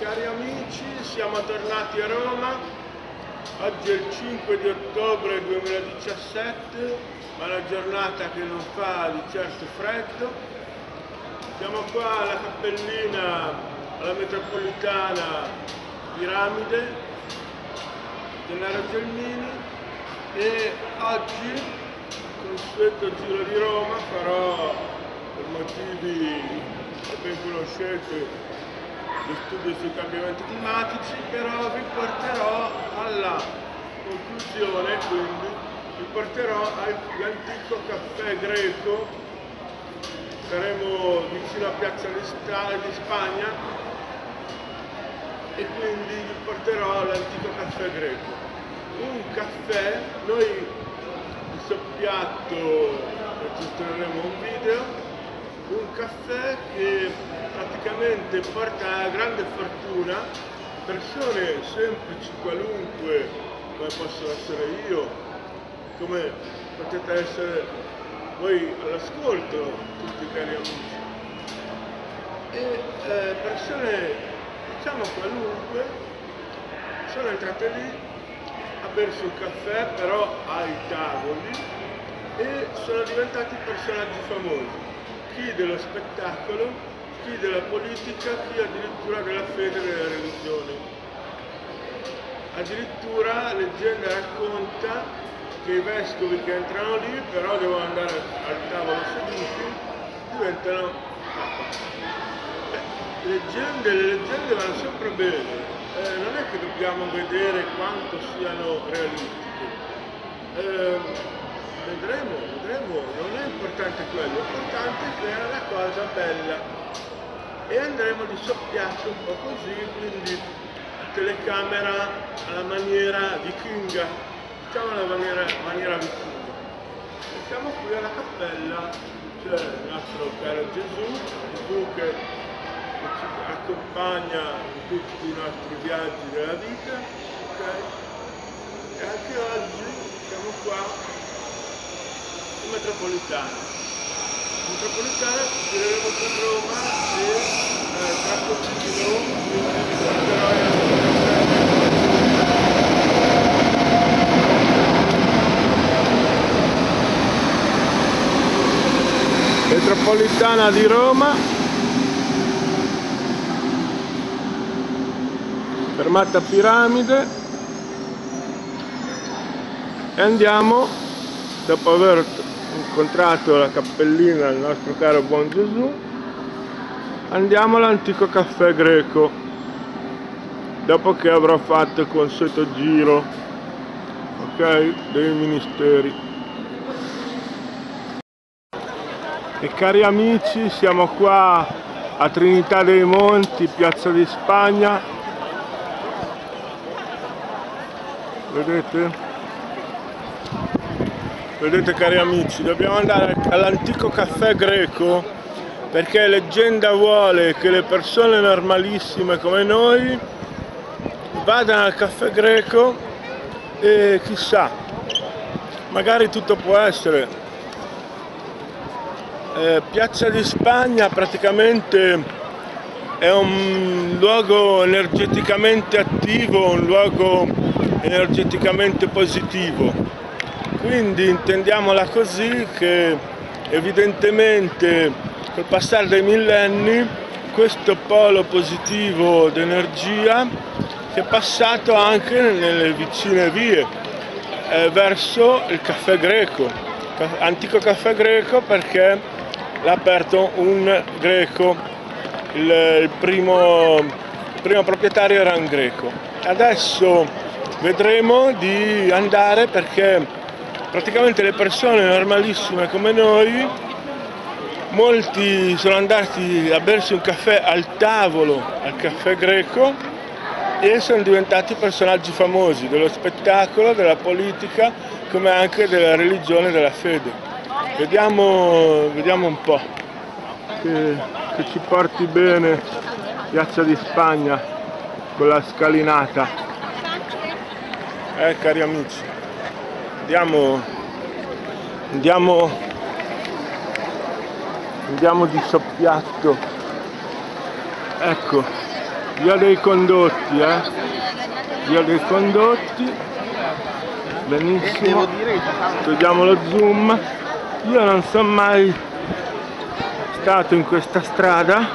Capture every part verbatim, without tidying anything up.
Cari amici, siamo tornati a Roma. Oggi è il cinque di ottobre duemiladiciassette, ma è una giornata che non fa di certo freddo. Siamo qua alla cappellina, alla metropolitana Piramide, Gennaro Gelmini, e oggi, consueto giro di Roma, farò, per motivi che ben conoscete, di studio sui cambiamenti climatici, però vi porterò alla conclusione, quindi vi porterò all'antico caffè greco. Saremo vicino a Piazza di, di Spagna e quindi vi porterò all'antico caffè greco. Un caffè, noi di soppiatto registreremo un video, un caffè che praticamente porta a grande fortuna persone semplici qualunque, come posso essere io, come potete essere voi all'ascolto, tutti cari amici, e eh, persone diciamo qualunque sono entrate lì a bersi un caffè, però ai tavoli, e sono diventati personaggi famosi, chi dello spettacolo, chi della politica, chi addirittura della fede e delle religioni. Addirittura la leggenda racconta che i vescovi che entrano lì, però devono andare al tavolo seduti, diventano papa. Le leggende, le leggende vanno sempre bene, eh, non è che dobbiamo vedere quanto siano realistiche. Eh, vedremo, vedremo, non è importante quello, l'importante è che è una cosa bella. E andremo di soppiatto un po' così, quindi telecamera alla maniera vichinga, diciamo alla maniera, maniera vichinga. E siamo qui alla cappella, c'è il nostro caro Gesù, Gesù che, che ci accompagna in tutti i nostri viaggi della vita, okay? E anche oggi siamo qua in metropolitana. Metropolitana, gireremo per Roma e eh, tra pochino vi ricorderò il metropolitana di Roma, fermata Piramide, e andiamo, dopo aver incontrato la cappellina del nostro caro buon Gesù, andiamo all'antico caffè greco, dopo che avrò fatto il consueto giro, ok, dei ministeri. E cari amici, siamo qua a Trinità dei Monti, Piazza di Spagna, vedete? Vedete cari amici, dobbiamo andare all'antico caffè greco perché leggenda vuole che le persone normalissime come noi vadano al caffè greco e chissà, magari tutto può essere. Eh, Piazza di Spagna praticamente è un luogo energeticamente attivo, un luogo energeticamente positivo. Quindi intendiamola così, che evidentemente col passare dei millenni questo polo positivo d'energia si è passato anche nelle vicine vie eh, verso il caffè greco, antico caffè greco, perché l'ha aperto un greco, il, il, primo, il primo proprietario era un greco. Adesso vedremo di andare perché praticamente le persone normalissime come noi, molti sono andati a bersi un caffè al tavolo, al caffè greco, e sono diventati personaggi famosi dello spettacolo, della politica, come anche della religione e della fede. Vediamo, vediamo un po' che, che ci porti bene Piazza di Spagna con la scalinata. Eh cari amici. Andiamo, andiamo, andiamo di soppiatto, ecco, Via dei Condotti, eh? Via dei Condotti. Benissimo. Togliamo lo zoom. Io non sono mai stato in questa strada.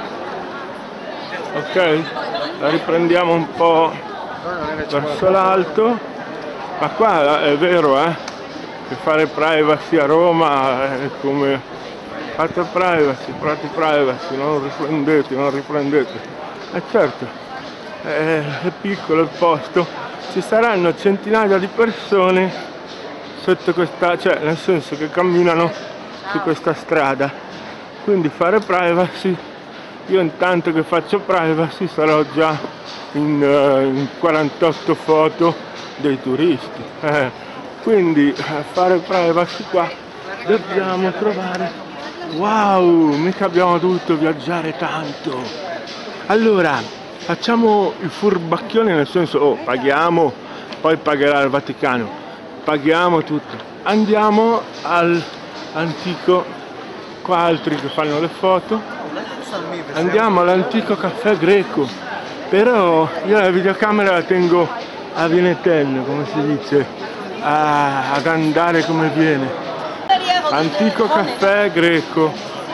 Ok? La riprendiamo un po' verso l'alto. Ma qua è vero, eh? Che fare privacy a Roma è come fate privacy, fate privacy, non riprendete, non riprendete. E certo, è, è piccolo il posto, ci saranno centinaia di persone sotto questa, cioè nel senso che camminano su questa strada. Quindi fare privacy, io intanto che faccio privacy sarò già in, uh, in quarantotto foto dei turisti. Eh, quindi fare privacy qua dobbiamo trovare. Wow, mica abbiamo dovuto viaggiare tanto. Allora, facciamo il furbacchione, nel senso, oh, paghiamo, poi pagherà il Vaticano. Paghiamo tutto. Andiamo all'antico, qua altri che fanno le foto. Andiamo all'antico caffè greco. Però io la videocamera la tengo a Vinetello, come si dice, a, ad andare come viene. Antico caffè greco.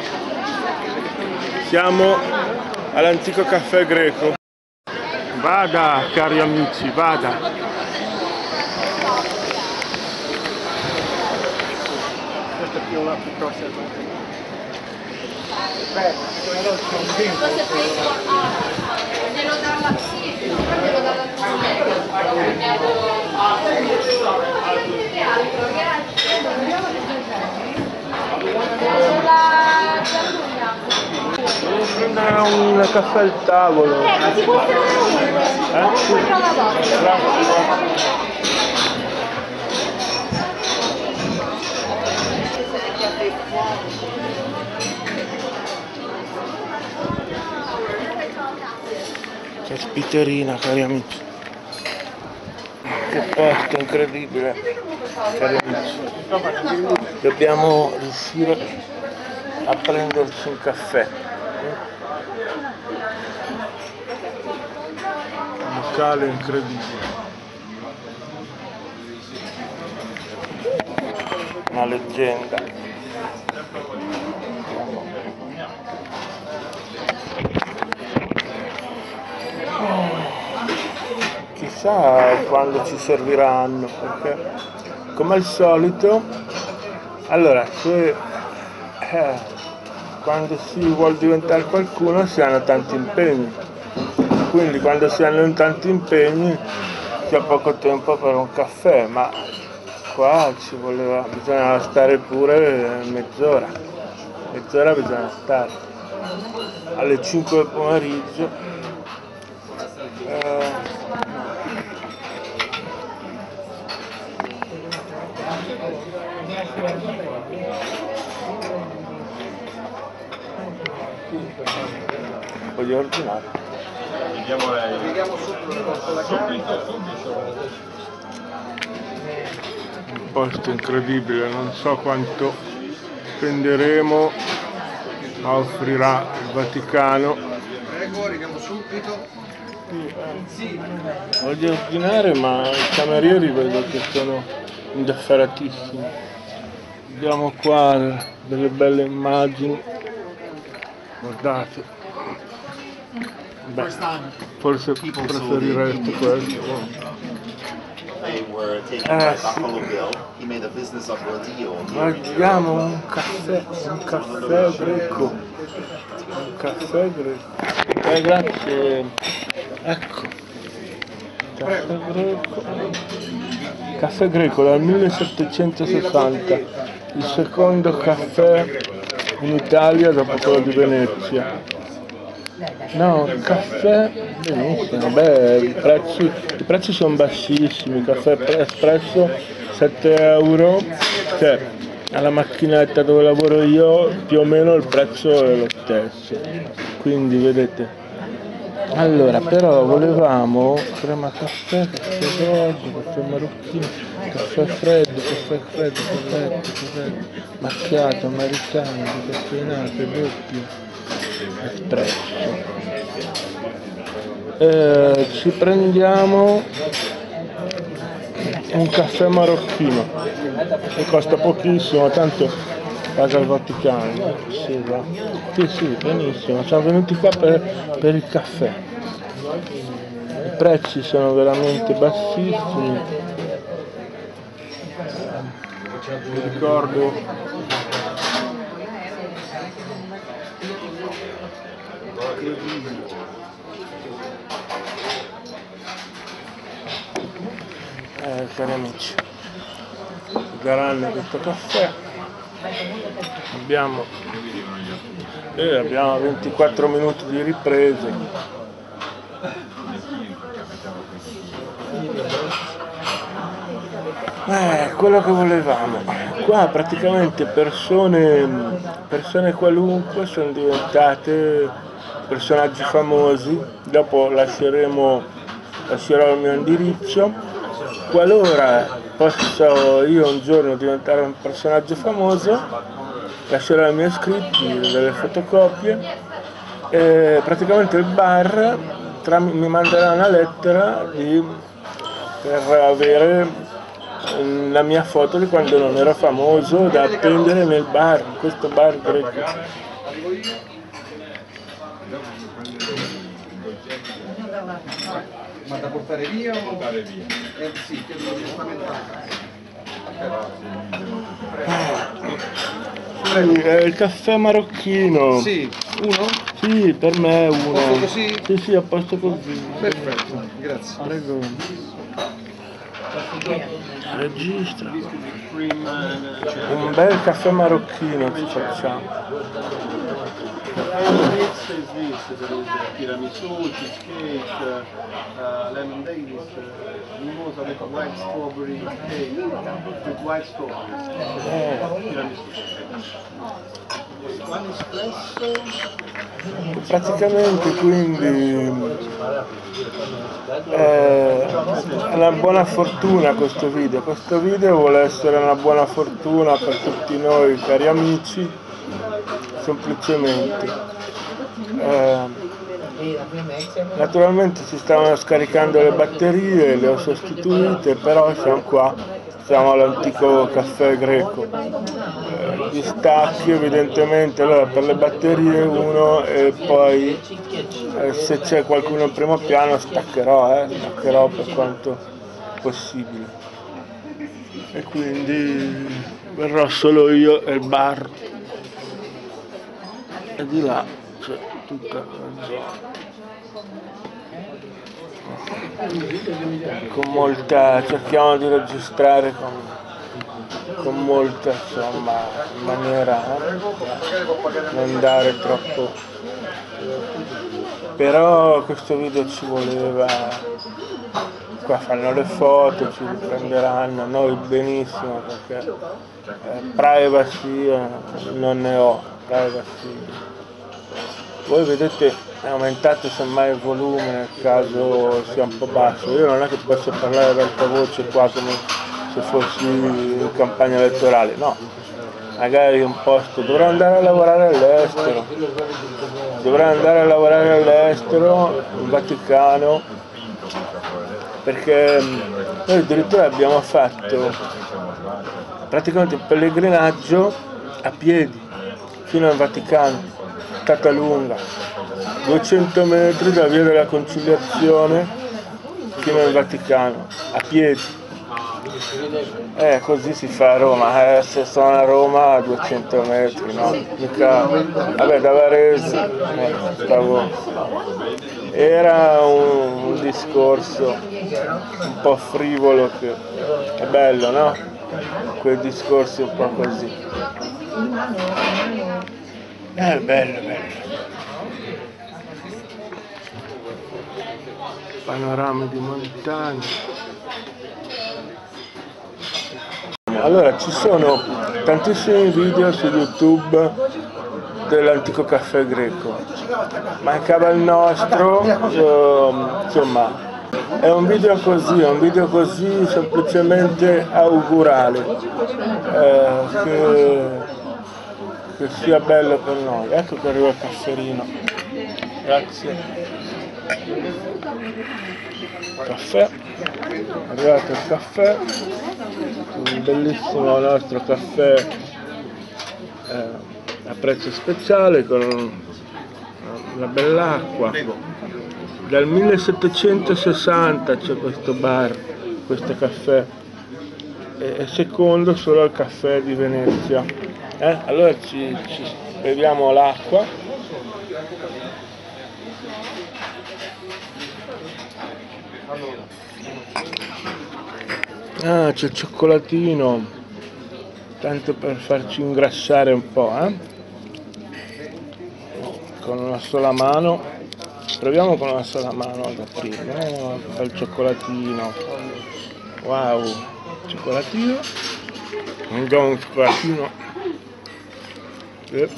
Siamo all'antico caffè greco. Vada, cari amici, vada. Devo prendere un caffè al tavolo. Eh, ma si può fare un Eh? Sì. Che spiterina, cari amici. Che posto incredibile, cari amici. Dobbiamo riuscire a prenderci un caffè. Un locale incredibile. Una leggenda. Chissà quando ci serviranno, perché come al solito, allora se eh, quando si vuole diventare qualcuno si hanno tanti impegni, quindi quando si hanno tanti impegni c'è poco tempo per un caffè, ma qua ci voleva, bisognava stare pure mezz'ora, mezz'ora bisogna stare, alle cinque del pomeriggio. Eh, voglio ordinare. Vediamo lei. Vediamo subito, subito. Un posto incredibile, non so quanto spenderemo, ma offrirà il Vaticano. Prego, arriviamo subito. Voglio ordinare, ma i camerieri vedo che sono indifferatissimi. Vediamo qua delle belle immagini. Guardate. Beh, forse preferirete questo. Eh sì. Guardiamo un caffè, un caffè greco. Un caffè greco. Eh, grazie. Ecco. Caffè greco. Caffè greco dal millesettecentosessanta. Il secondo caffè in Italia dopo quello di Venezia. No, caffè benissimo, beh, i prezzi, i prezzi sono bassissimi, caffè espresso sette euro, cioè alla macchinetta dove lavoro io più o meno il prezzo è lo stesso, quindi vedete. Allora, però volevamo crema caffè, caffè d'orzo, caffè marocchino, caffè freddo, caffè freddo, caffè, caffè macchiato, americano, decaffeinato, doppio, espresso. eh, ci prendiamo un caffè marocchino che costa pochissimo, tanto paga il Vaticano. Sì, va. Sì, sì, benissimo, siamo venuti qua per, per il caffè. I prezzi sono veramente bassissimi. Vi ricordo eh, cari amici, daranno questo caffè. Abbiamo, eh, abbiamo ventiquattro minuti di riprese. Eh, quello che volevamo. Qua praticamente persone, persone qualunque sono diventate personaggi famosi. Dopo lasceremo, lascerò il mio indirizzo. Qualora posso io un giorno diventare un personaggio famoso, lascerò i miei scritti, delle fotocopie. E praticamente il bar tra, mi manderà una lettera di, per avere la mia foto di quando non ero famoso, da appendere nel bar, in questo bar greco. Ma da portare via o portare via? Eh sì, che direttamente a casa. Sì, è il caffè marocchino. Sì, uno? Sì, per me è uno. Posto così? Sì, sì, a posto così. Perfetto, grazie. Prego. Registra. Un bel caffè marocchino ci facciamo. Tiramisù, cheesecake, uh, lemon dailies, uh, mimosa with white strawberry cake, with white strawberries. Eh. Tiramisù. Un espresso. Praticamente quindi eh, è una buona fortuna questo video. Questo video vuole essere una buona fortuna per tutti noi cari amici, semplicemente. Eh, naturalmente si stavano scaricando le batterie, le ho sostituite, però siamo qua, siamo all'antico caffè greco. Eh, gli stacchi evidentemente allora per le batterie uno e poi eh, se c'è qualcuno in primo piano staccherò, eh, staccherò per quanto possibile. E quindi verrò solo io e il bar. E di là c'è tutta la zona. Con molta, cerchiamo di registrare con, con molta, insomma, in maniera eh, non dare troppo. Però questo video ci voleva, qua fanno le foto, ci riprenderanno, noi benissimo perché eh, privacy eh, non ne ho, privacy. Voi vedete è aumentato semmai il volume nel caso sia un po' basso. Io non è che posso parlare ad alta voce qua come se fossi in campagna elettorale, no. Magari un posto, dovrò andare a lavorare all'estero, dovrò andare a lavorare all'estero, in Vaticano, perché noi addirittura abbiamo fatto praticamente il pellegrinaggio a piedi fino al Vaticano. Stata lunga, duecento metri da via della Conciliazione fino al Vaticano, a piedi. Eh, così si fa a Roma, eh, se sono a Roma a duecento metri, no? Mica, vabbè, da Varese, eh, stavo... Era un, un discorso un po' frivolo che è bello, no? Quei discorsi un po' così. Eh, bello, bello. Panorami di montagna. Allora, ci sono tantissimi video su YouTube dell'antico caffè greco. Mancava il nostro, eh, insomma, è un video così, è un video così semplicemente augurale. Eh, che, che sia bello per noi. Ecco che arriva il cafferino. Grazie. Caffè, è arrivato il caffè, un bellissimo nostro caffè eh, a prezzo speciale con una bella acqua. Dal millesettecentosessanta c'è questo bar, questo caffè, e secondo solo al caffè di Venezia. Eh? Allora ci, ci beviamo l'acqua. Ah, c'è il cioccolatino, tanto per farci ingrassare un po', eh? Con una sola mano, proviamo con una sola mano ad aprire, oh, il cioccolatino, wow, cioccolatino, mangiamo un cioccolatino, eh.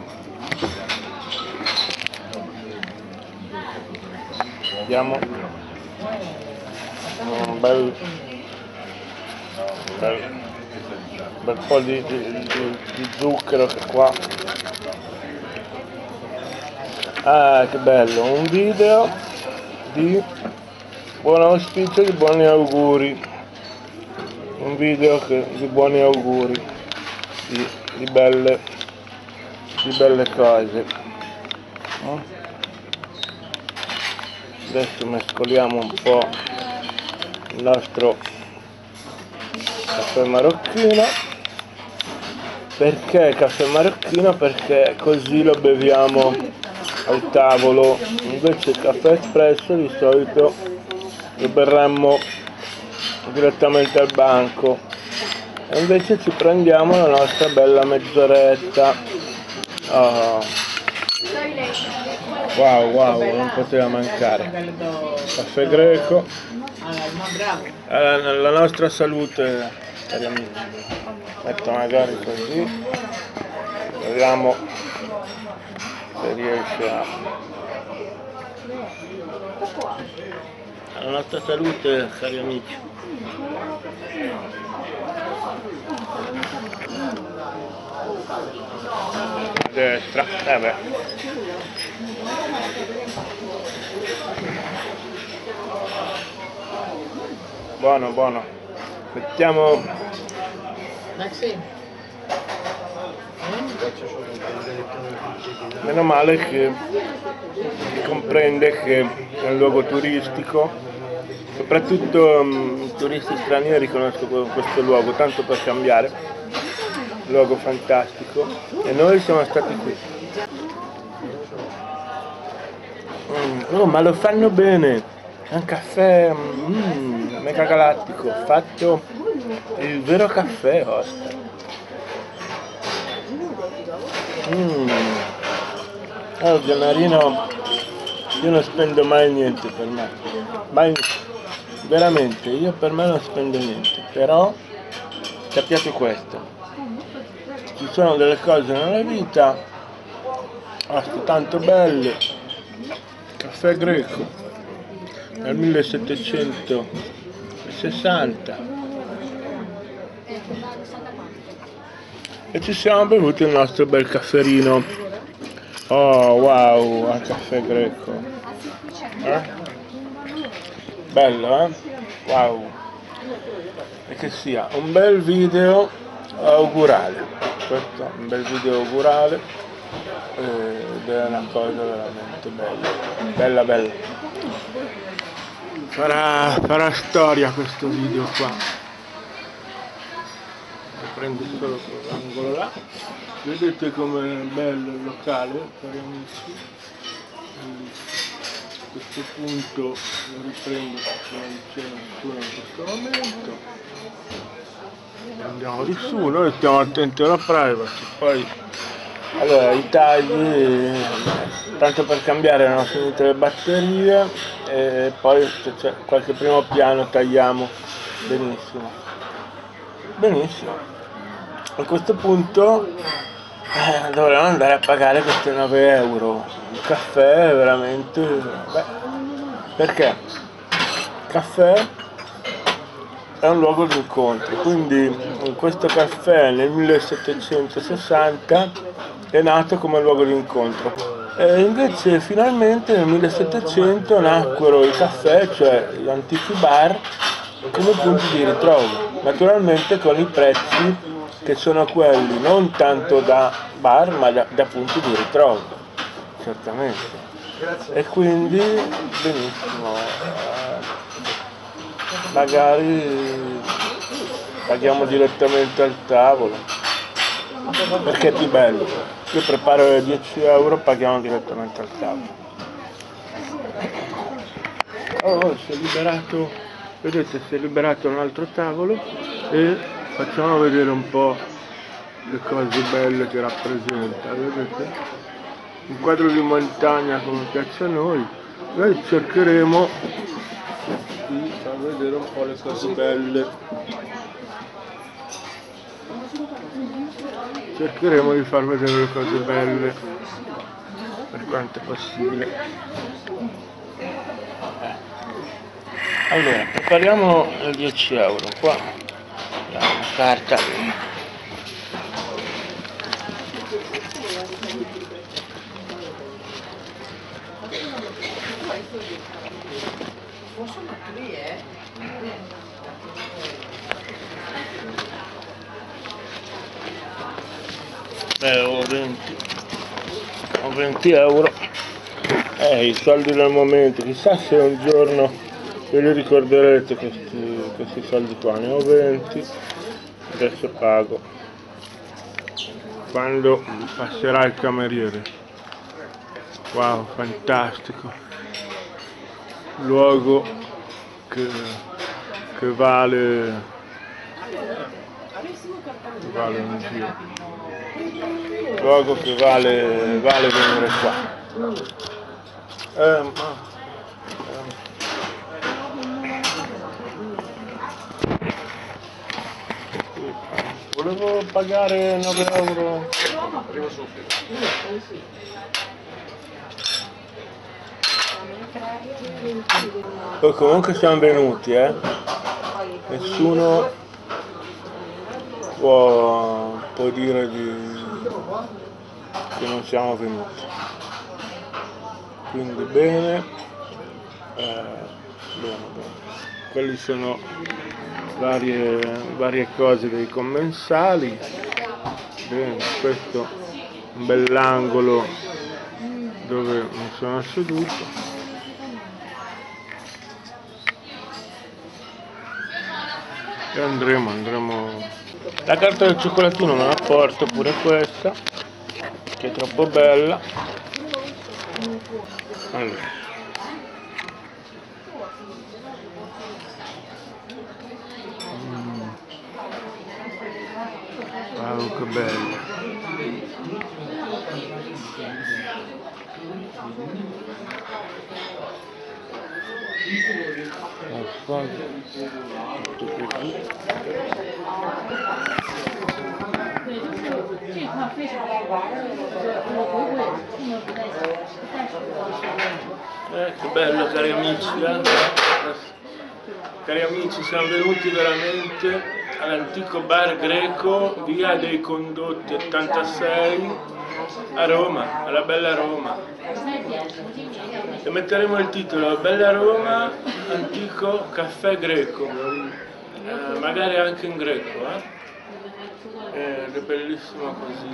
Diamo un bel, bel, bel po' di, di, di, di zucchero che qua. Ah, che bello, un video di buon auspicio, di buoni auguri, un video che, di buoni auguri, di, di, belle, di belle cose. Adesso mescoliamo un po' il nostro caffè marocchino. Perché caffè marocchino? Perché così lo beviamo al tavolo, invece il caffè espresso di solito lo berremmo direttamente al banco, e invece ci prendiamo la nostra bella mezz'oretta. Oh. Wow, wow, non poteva mancare. Caffè greco, la, la nostra salute, cari amici. Metto magari così, vediamo se riesce a... La nostra salute, cari amici. A destra, eh beh. Buono, buono. Mettiamo... Meno male che si comprende che è un luogo turistico, soprattutto um, i turisti stranieri conoscono questo luogo, tanto per cambiare, un luogo fantastico, e noi siamo stati qui. Mm, oh, ma lo fanno bene, è un caffè mm, mega galattico, fatto il vero caffè, osta. Mm. Oh, il denarino, io non spendo mai niente per me, mai, veramente, io per me non spendo niente, però sappiate questo, ci sono delle cose nella vita, oh, tanto belle. Caffè greco nel millesettecentosessanta, e ci siamo bevuti il nostro bel cafferino. Oh wow, al caffè greco, eh? Bello, eh? Wow, e che sia un bel video augurale, questo è un bel video augurale, ed è una cosa veramente bella, bella bella, farà, farà storia questo video qua. Prendo solo quell'angolo là, vedete com'è bello il locale, cari amici. A questo punto lo riprendo perché non c'è nessuno in questo momento, andiamo di su, noi stiamo attenti alla privacy. Poi allora i tagli, tanto per cambiare, erano finite le batterie, e poi se c'è qualche primo piano tagliamo benissimo benissimo. A questo punto eh, dovremmo andare a pagare questi nove euro. Il caffè è veramente... Beh, perché? Il caffè è un luogo di incontro, quindi questo caffè nel millesettecentosessanta è nato come luogo di incontro. E invece finalmente nel millesettecento nacquero i caffè, cioè gli antichi bar, come punti di ritrovo, naturalmente con i prezzi che sono quelli non tanto da bar ma da, da punti di ritrovo, certamente. E quindi benissimo, eh, magari paghiamo direttamente al tavolo, perché è più bello. Io preparo dieci euro, paghiamo direttamente al tavolo. Oh, si è liberato, vedete, si è liberato un altro tavolo e facciamo vedere un po' le cose belle che rappresenta, vedete? Un quadro di montagna come piace a noi. Noi cercheremo di far vedere un po' le cose belle. Cercheremo di far vedere le cose belle per quanto è possibile. Allora, prepariamo dieci euro qua, la carta. Eh, ho venti, ho venti euro, eh, i soldi del momento, chissà se un giorno ve li ricorderete questi, questi soldi qua, ne ho venti, adesso pago, quando passerà il cameriere. Wow, fantastico, luogo che, che vale, che vale un giro. Luogo che vale, vale venire qua. Eh, ma, eh, volevo pagare nove euro. Poi comunque siamo venuti, eh. Nessuno può, può dire di che non siamo venuti, quindi bene, eh, bene, bene. Quelli sono varie, varie cose dei commensali. Bene, questo è un bell'angolo dove mi sono seduto. E andremo, andremo. La carta del cioccolatino me la porto, pure questa, che è troppo bella. Allora. Mm. Wow, che bello. Tutto così. Eh, che bello, cari amici, eh? Cari amici, siamo venuti veramente all'antico bar greco, via dei Condotti ottantasei, a Roma, alla bella Roma. E metteremo il titolo Bella Roma, antico caffè greco, eh, magari anche in greco, eh? Ed è bellissimo così.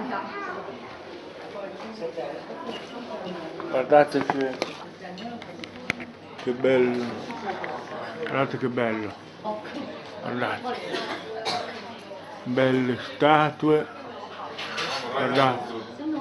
Guardate che, che bello, guardate che bello, guardate, belle statue, guardate.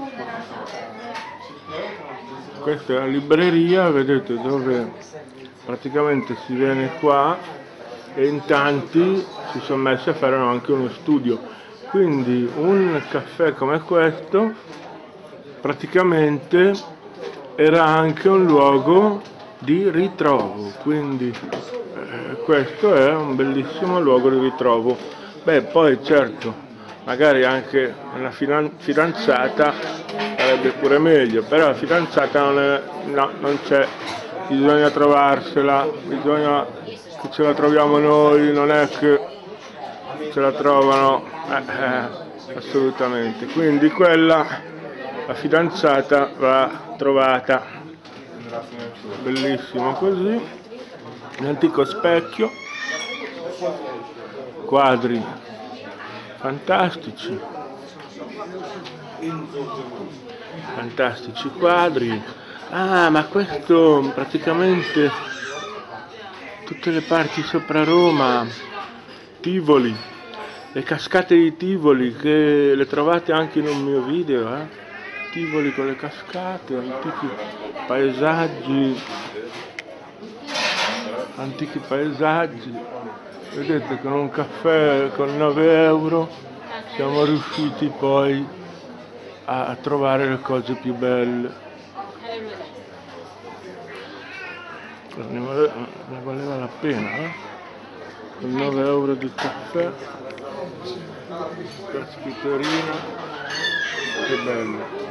Questa è la libreria, vedete, dove praticamente si viene qua e in tanti si sono messi a fare anche uno studio. Quindi un caffè come questo praticamente era anche un luogo di ritrovo, quindi eh, questo è un bellissimo luogo di ritrovo. Beh, poi certo, magari anche una fidanzata sarebbe pure meglio, però la fidanzata non è, no, non c'è, bisogna trovarsela, bisogna che ce la troviamo noi, non è che ce la trovano, eh, eh, assolutamente. Quindi quella la fidanzata va trovata. Bellissimo così, un antico specchio, quadri fantastici, fantastici quadri. Ah, ma questo praticamente tutte le parti sopra Roma, Tivoli, le cascate di Tivoli, che le trovate anche in un mio video, eh? Tivoli con le cascate, antichi paesaggi, antichi paesaggi. Vedete, con un caffè con nove euro siamo riusciti poi a, a trovare le cose più belle. Ne valeva, ne valeva la pena, eh? Con nove euro di caffè, caspiterina, che bello.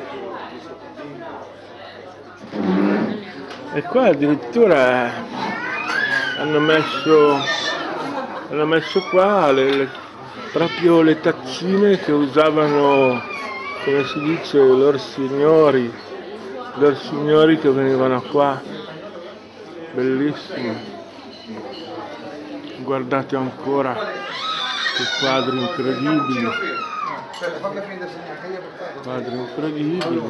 E qua addirittura hanno messo, hanno messo qua le, le, proprio le tazzine che usavano, come si dice, i loro signori, i loro signori che venivano qua. Bellissimo. Guardate ancora che quadri incredibili. Quadri incredibili.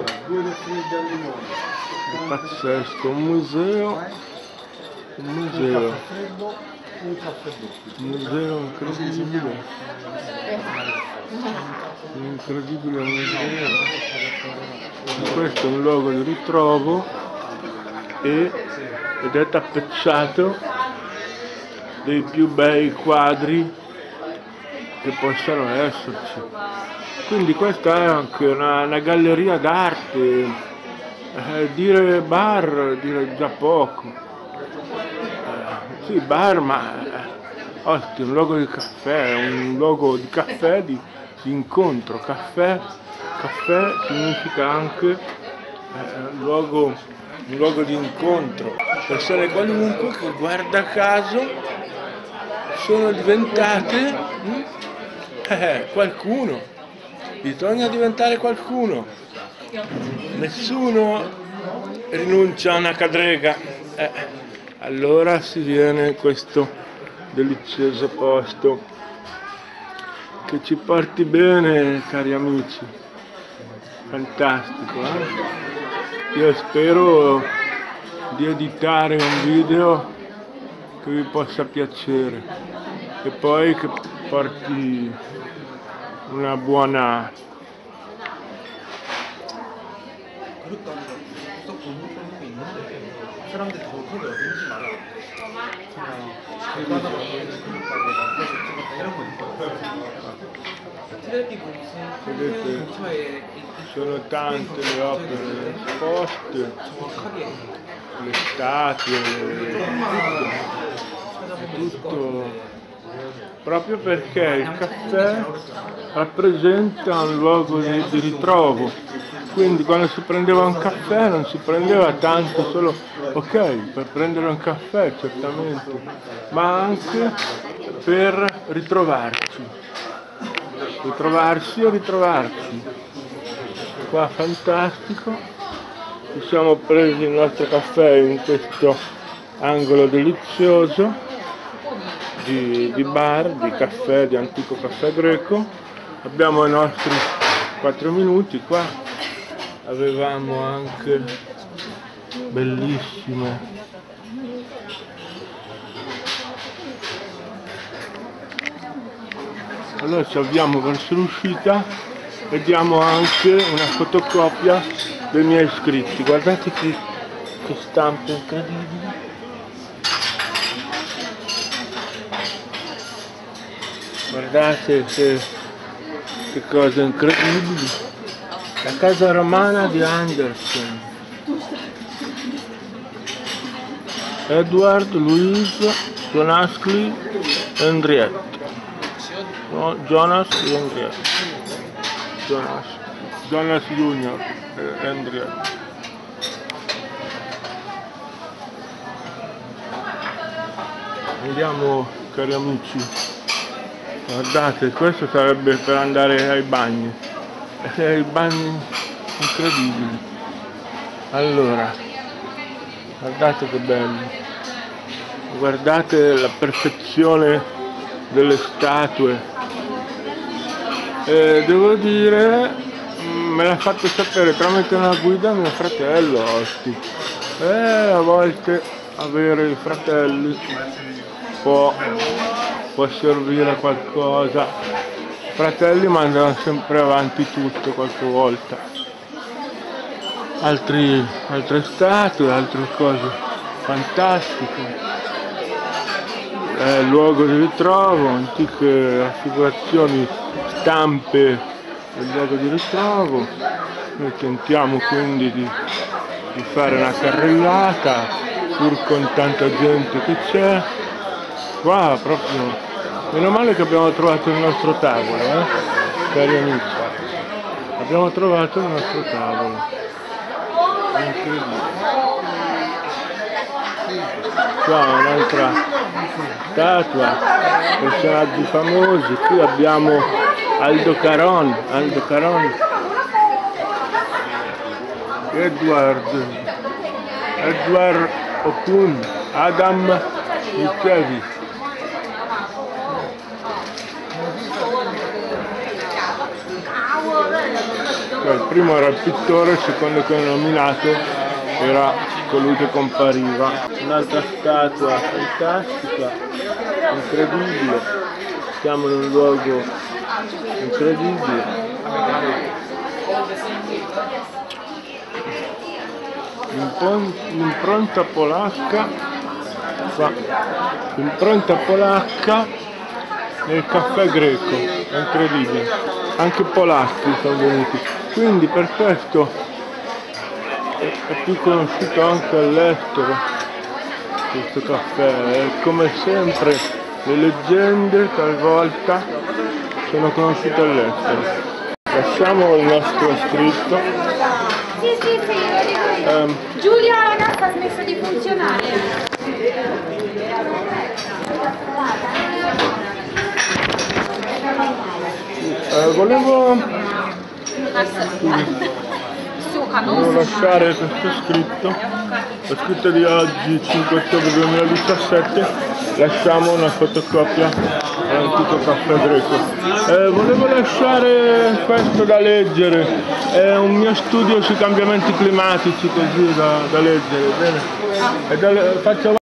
È pazzesco, un museo, un museo, un museo incredibile, un incredibile museo. Questo è un luogo di ritrovo e, ed è tappezzato dei più bei quadri che possano esserci. Quindi questa è anche una, una galleria d'arte. Eh, dire bar, dire già poco. Eh, sì, bar, ma eh, osti, un luogo di caffè, un luogo di caffè, di, di incontro. Caffè, caffè significa anche eh, un, luogo, un luogo di incontro. Persone qualunque che, guarda caso, sono diventate hm, eh, qualcuno. Bisogna diventare qualcuno. Nessuno rinuncia a una cadrega, eh, allora si viene in questo delizioso posto. Che ci porti bene, cari amici, fantastico, eh? Io spero di editare un video che vi possa piacere e poi che porti una buona vedete, sono tante le opere esposte, le statue, tutto, tutto, proprio perché il caffè rappresenta un luogo di, di ritrovo. Quindi quando si prendeva un caffè non si prendeva tanto solo, ok, per prendere un caffè certamente, ma anche per ritrovarci, ritrovarsi e ritrovarci. Qua fantastico, ci siamo presi il nostro caffè in questo angolo delizioso di, di bar, di caffè, di antico caffè greco. Abbiamo i nostri quattro minuti qua. Avevamo anche bellissime allora ci avviamo verso l'uscita e diamo anche una fotocopia dei miei scritti. Guardate che, che stampe incredibili, guardate che, che cose incredibili. La casa romana di Andersen, Edward, Louise, John Ashley, Henriette. No, Jonas e Henriette. Jonas, Jonas Junior e Henriette. Vediamo, cari amici, guardate, questo sarebbe per andare ai bagni. I bagni incredibili. Allora, guardate che bello, guardate la perfezione delle statue. E devo dire, me l'ha fatto sapere tramite una guida mio fratello Osti. E a volte avere i fratelli può, può servire a qualcosa. I fratelli mandano sempre avanti tutto qualche volta. Altri, altre statue, altre cose fantastiche. È il luogo di ritrovo, antiche raffigurazioni, stampe del luogo di ritrovo. Noi tentiamo quindi di, di fare una carrellata pur con tanta gente che c'è. Qua proprio, meno male che abbiamo trovato il nostro tavolo, eh? Cari amici, abbiamo trovato il nostro tavolo, è incredibile. Qua un'altra statua, personaggi famosi. Qui abbiamo Aldo Caron, Aldo Caron, Edward, Edward Okun, Adam Mickiewicz. Cioè, il primo era il pittore, il secondo che ho nominato era colui che compariva. Un'altra statua fantastica, incredibile, siamo in un luogo incredibile. L'impronta polacca, l'impronta polacca nel caffè greco, è incredibile, anche polacchi sono venuti, quindi per questo è più conosciuto anche all'estero questo caffè. E come sempre le leggende talvolta sono conosciute all'estero. Lasciamo il nostro scritto. Sì, sì, sì. Um, Giulia ragazza ha smesso di funzionare. eh, volevo Devo Volevo lasciare questo scritto, lo scritto di oggi cinque ottobre duemiladiciassette, lasciamo una fotocopia all'antico caffè greco. Eh, volevo lasciare questo da leggere, è un mio studio sui cambiamenti climatici, così da, da leggere, bene? E da, faccio